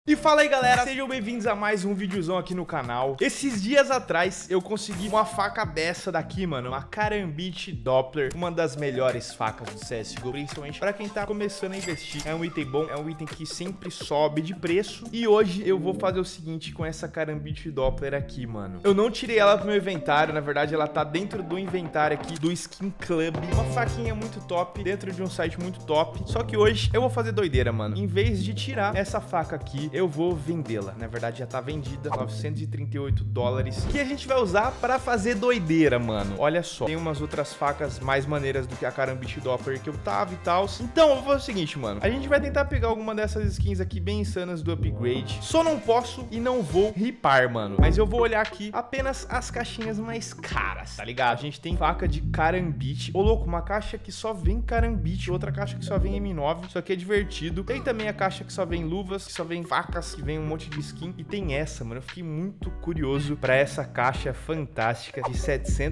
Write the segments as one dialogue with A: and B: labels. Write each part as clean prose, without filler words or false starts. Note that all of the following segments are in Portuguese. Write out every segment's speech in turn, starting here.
A: E fala aí galera, sejam bem-vindos a mais um videozão aqui no canal. Esses dias atrás eu consegui uma faca dessa daqui, mano, uma Karambit Doppler, uma das melhores facas do CSGO, principalmente pra quem tá começando a investir. É um item bom, é um item que sempre sobe de preço. E hoje eu vou fazer o seguinte com essa Karambit Doppler aqui, mano. Eu não tirei ela pro meu inventário, na verdade ela tá dentro do inventário aqui do Skin Club. Uma faquinha muito top, dentro de um site muito top. Só que hoje eu vou fazer doideira, mano. Em vez de tirar essa faca aqui, eu vou vendê-la. Na verdade já tá vendida, $938, que a gente vai usar pra fazer doideira, mano. Olha só, tem umas outras facas mais maneiras do que a Karambit Doppler que eu tava e tal. Então eu vou fazer o seguinte, mano, a gente vai tentar pegar alguma dessas skins aqui bem insanas do upgrade. Só não posso e não vou ripar, mano, mas eu vou olhar aqui apenas as caixinhas mais caras, tá ligado? A gente tem faca de Karambit. Ô louco, uma caixa que só vem Karambit, outra caixa que só vem M9. Isso aqui é divertido. Tem também a caixa que só vem luvas, que só vem facas, que vem um monte de skin. E tem essa, mano, eu fiquei muito curioso pra essa caixa fantástica de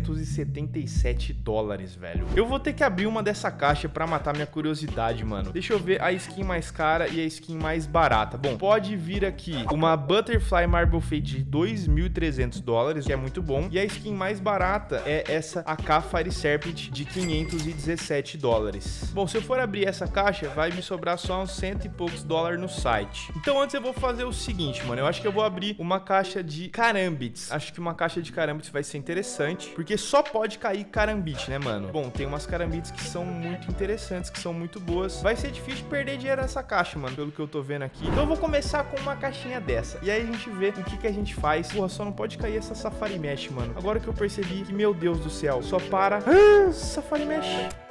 A: $777, velho. Eu vou ter que abrir uma dessa caixa pra matar minha curiosidade, mano. Deixa eu ver a skin mais cara e a skin mais barata. Bom, pode vir aqui uma Butterfly Marble Fade de $2.300, que é muito bom. E a skin mais barata é essa AK Fire Serpent de $517. Bom, se eu for abrir essa caixa, vai me sobrar só uns $100 e poucos no site. Então antes eu vou fazer o seguinte, mano, eu acho que eu vou abrir uma caixa de Karambits. Acho que uma caixa de Karambits vai ser interessante, porque só pode cair Karambit, né, mano? Bom, tem umas Karambits que são muito interessantes, que são muito boas. Vai ser difícil perder dinheiro nessa caixa, mano, pelo que eu tô vendo aqui. Então eu vou começar com uma caixinha dessa, e aí a gente vê o que a gente faz. Porra, só não pode cair essa Safari Mesh, mano. Agora que eu percebi que, meu Deus do céu, só para... Safari Mesh...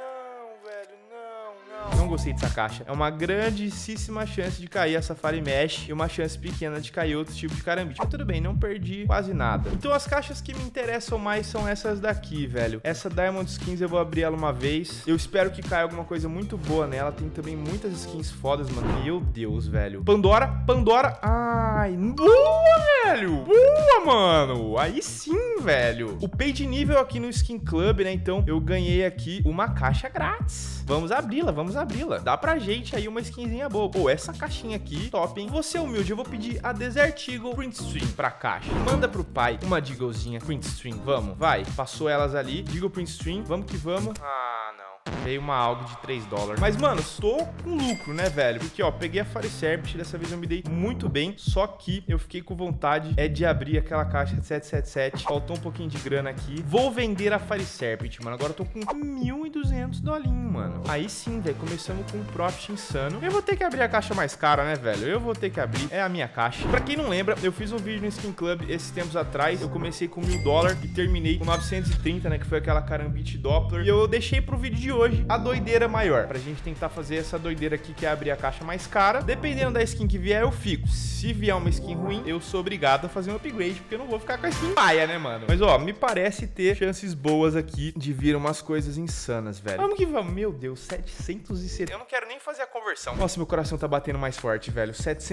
A: Não gostei dessa caixa. É uma grandíssima chance de cair a Safari Mesh e uma chance pequena de cair outro tipo de Karambit. Mas tudo bem, não perdi quase nada. Então as caixas que me interessam mais são essas daqui, velho. Essa Diamond Skins eu vou abrir ela uma vez. Eu espero que caia alguma coisa muito boa nela. Tem também muitas skins fodas, mano. Meu Deus, velho. Pandora. Ai, boa, velho. Boa, mano. Aí sim, velho. Upei de nível aqui no Skin Club, né? Então eu ganhei aqui uma caixa grátis. Vamos abri-la, vamos abri-la. Dá pra gente aí uma skinzinha boa. Pô, essa caixinha aqui, top, hein? Você é humilde, eu vou pedir a Desert Eagle Print Stream pra caixa. Manda pro pai uma Deaglezinha Print Stream. Vamos, vai. Passou elas ali. Deagle Print Stream, vamos que vamos. Ah, não. Veio uma AUG de $3. Mas, mano, estou com lucro, né, velho? Porque, ó, peguei a Fire Serpent. Dessa vez eu me dei muito bem. Só que eu fiquei com vontade de abrir aquela caixa de 777. Faltou um pouquinho de grana aqui. Vou vender a Fire Serpent, mano. Agora eu tô com $1.200, mano. Aí sim, velho. Começamos com um profit insano. Eu vou ter que abrir a caixa mais cara, né, velho? Eu vou ter que abrir. É a minha caixa. Pra quem não lembra, eu fiz um vídeo no Skin Club esses tempos atrás. Eu comecei com $1.000 e terminei com 930, né? Que foi aquela Karambit Doppler. E eu deixei pro vídeo de hoje a doideira maior, pra gente tentar fazer essa doideira aqui, que é abrir a caixa mais cara. Dependendo da skin que vier, eu fico. Se vier uma skin ruim, eu sou obrigado a fazer um upgrade, porque eu não vou ficar com a skin paia, né, mano? Mas, ó, me parece ter chances boas aqui de vir umas coisas insanas, velho. Vamos que vamos. Meu Deus, 770. Eu não quero nem fazer a conversão. Nossa, meu coração tá batendo mais forte, velho.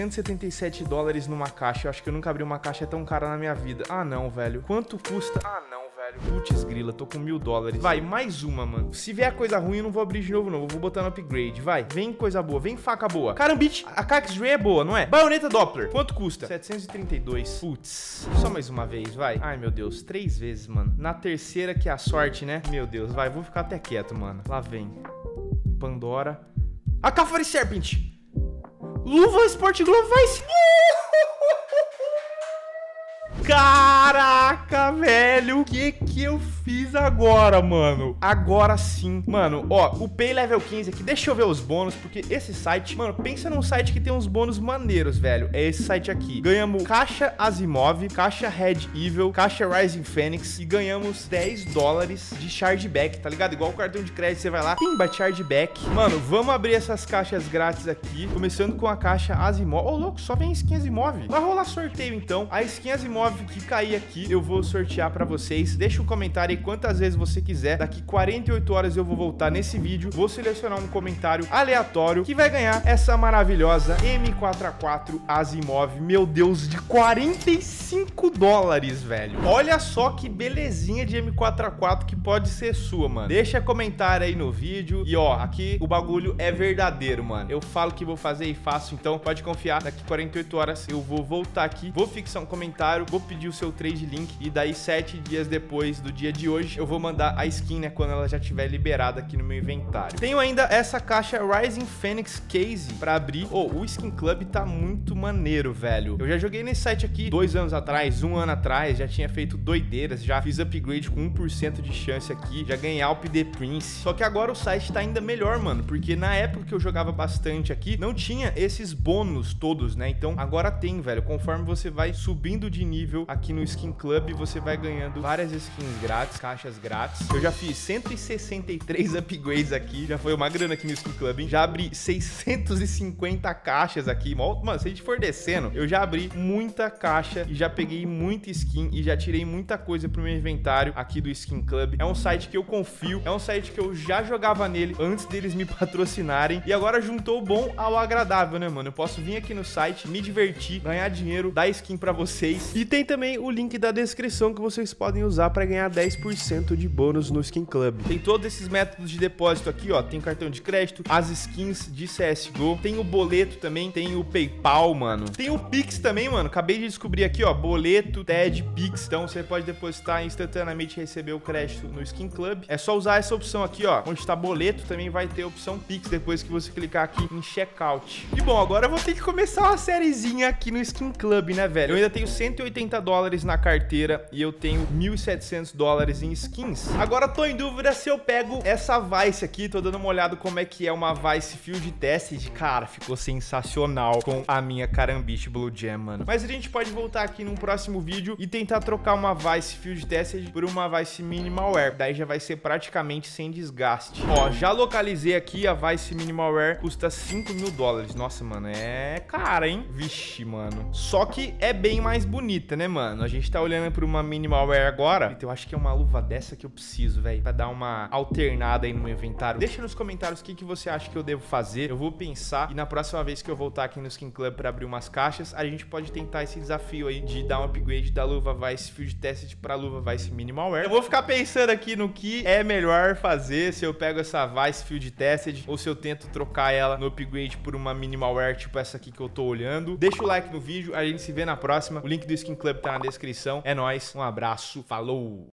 A: $777 numa caixa. Eu acho que eu nunca abri uma caixa tão cara na minha vida. Ah, não, velho. Quanto custa? Ah, não. Putz grila, tô com $1.000. Vai, mais uma, mano. Se vier coisa ruim, eu não vou abrir de novo, não. Eu vou botar no upgrade, vai. Vem coisa boa, vem faca boa. Karambit, a K-X-Ray é boa, não é? Baioneta Doppler, quanto custa? 732. Putz, só mais uma vez, vai. Ai, meu Deus, 3 vezes, mano. Na terceira que é a sorte, né? Meu Deus, vai, vou ficar até quieto, mano. Lá vem. Pandora. A AK Fire Serpent. Luva Sport Glove vai sim. Caraca, velho, o que eu fiz agora, mano? Agora sim, mano, ó, upei level 15 aqui, deixa eu ver os bônus, porque esse site, mano, pensa num site que tem uns bônus maneiros, velho, é esse site aqui. Ganhamos caixa Asimov, caixa Red Evil, caixa Rising Phoenix e ganhamos $10 de chargeback, tá ligado? Igual o cartão de crédito, você vai lá, pimba, chargeback. Mano, vamos abrir essas caixas grátis aqui, começando com a caixa Asimov. Ô, louco, só vem skin Asimov. Vai rolar sorteio, então. A skin Asimov que cair aqui, eu vou sortear pra vocês. Deixa um comentário aí aí quantas vezes você quiser. Daqui 48 horas eu vou voltar nesse vídeo, vou selecionar um comentário aleatório que vai ganhar essa maravilhosa M4A4 Asimov, meu Deus, de 45 dólares, velho. Olha só que belezinha de M4A4 que pode ser sua, mano. Deixa comentário aí no vídeo. E ó, aqui o bagulho é verdadeiro, mano. Eu falo que vou fazer e faço, então pode confiar. Daqui 48 horas eu vou voltar aqui, vou fixar um comentário, vou pedir o seu trade link e daí 7 dias depois do dia de hoje eu vou mandar a skin, né, quando ela já estiver liberada aqui no meu inventário. Tenho ainda essa caixa Rising Phoenix Case pra abrir. O Skin Club tá muito maneiro, velho. Eu já joguei nesse site aqui 2 anos atrás, 1 ano atrás, já tinha feito doideiras, já fiz upgrade com 1% de chance aqui, já ganhei Alp The Prince. Só que agora o site tá ainda melhor, mano, porque na época que eu jogava bastante aqui, não tinha esses bônus todos, né? Então agora tem, velho. Conforme você vai subindo de nível aqui no Skin Club, você vai ganhando várias skins grátis, caixas grátis. Eu já fiz 163 upgrades aqui, já foi uma grana aqui no Skin Club, hein? Já abri 650 caixas aqui. Mano, se a gente for descendo, eu já abri muita caixa e já peguei muita skin e já tirei muita coisa pro meu inventário aqui do Skin Club. É um site que eu confio, é um site que eu já jogava nele antes deles me patrocinarem e agora juntou o bom ao agradável, né, mano? Eu posso vir aqui no site, me divertir, ganhar dinheiro, dar skin pra vocês. E tem também o link da descrição que vocês podem usar pra ganhar 10% de bônus no Skin Club. Tem todos esses métodos de depósito aqui, ó. Tem cartão de crédito, as skins de CSGO, tem o boleto também, tem o PayPal, mano. Tem o Pix também, mano. Acabei de descobrir aqui, ó, boleto, TED, Pix. Então você pode depositar instantaneamente e receber o crédito no Skin Club. É só usar essa opção aqui, ó. Onde tá boleto, também vai ter a opção Pix depois que você clicar aqui em checkout. E bom, agora eu vou ter que começar uma sériezinha aqui no Skin Club, né, velho? Eu ainda tenho 180 dólares na carteira e eu tenho 1.700 dólares em skins. Agora tô em dúvida se eu pego essa Vice aqui. Tô dando uma olhada como é que é uma Vice Field Tested. Cara, ficou sensacional com a minha Karambit Blue Gem, mano. Mas a gente pode voltar aqui num próximo vídeo e tentar trocar uma Vice Field Tested por uma Vice Minimalware. Daí já vai ser praticamente sem desgaste. Ó, já localizei aqui a Vice Minimalware. Custa 5.000 dólares. Nossa, mano, é cara, hein? Vixe, mano. Só que é bem mais bonita, né, mano? A gente tá olhando por uma Minimalware agora. Então eu acho que é uma luva dessa que eu preciso, velho, pra dar uma alternada aí no meu inventário. Deixa nos comentários o que você acha que eu devo fazer. Eu vou pensar e na próxima vez que eu voltar aqui no Skin Club pra abrir umas caixas, a gente pode tentar esse desafio aí de dar um upgrade da luva Vice Field Tested pra luva Vice Minimalware. Eu vou ficar pensando aqui no que é melhor fazer, se eu pego essa Vice Field Tested ou se eu tento trocar ela no upgrade por uma Minimalware tipo essa aqui que eu tô olhando. Deixa o like no vídeo, a gente se vê na próxima. O link do Skin Club tá na descrição. É nóis, um abraço, falou!